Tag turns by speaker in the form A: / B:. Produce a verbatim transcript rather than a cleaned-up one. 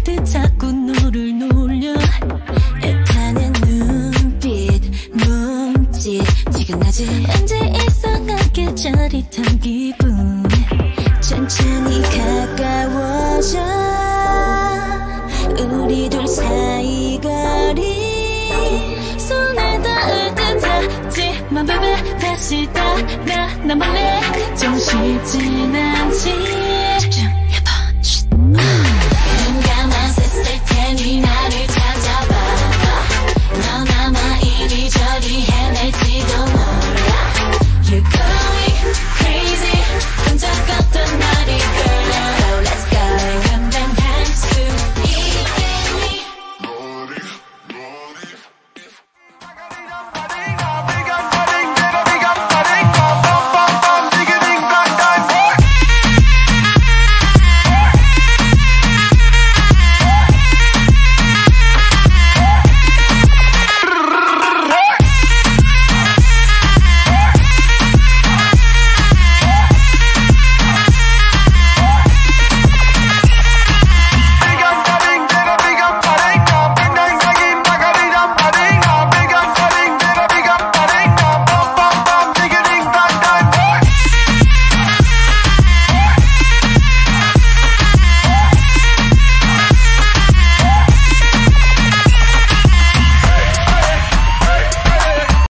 A: 듯 자꾸 너를 놀려.
B: 애타는 눈빛 몸짓 지금까지
A: 왠지 이상하게 짜릿한 기분.
B: 천천히 가까워져 우리 둘 사이 거리.
A: 손에 닿을 듯 하지만 baby 다시 따라 난 몰래 좀 쉽진 않지.